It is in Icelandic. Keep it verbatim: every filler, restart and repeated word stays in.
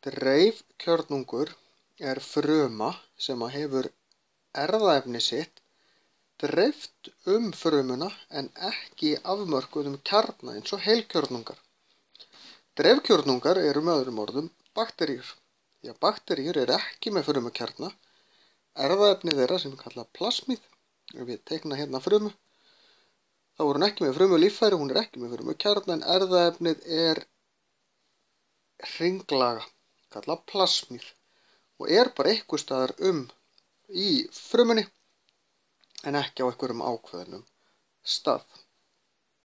Dreifkjörnungur er fruma sem að hefur erfðaefni sitt dreift um frumuna en ekki í afmörkuðum kjarna eins og heilkjörnungar. Dreifkjörnungar eru með öðrum orðum bakteríur. Því að bakteríur eru ekki með frumukjarna. Erfðaefni þeirra sem er kallað plasmíð, ef við teikna hérna frumu, þá er hún ekki með frumulíffæri, hún er ekki með frumukjarna en erfðaefnið er hringlaga, kallað plasmíð og er bara einhvers staðar um í frumunni en ekki á einhverjum ákveðnum stað.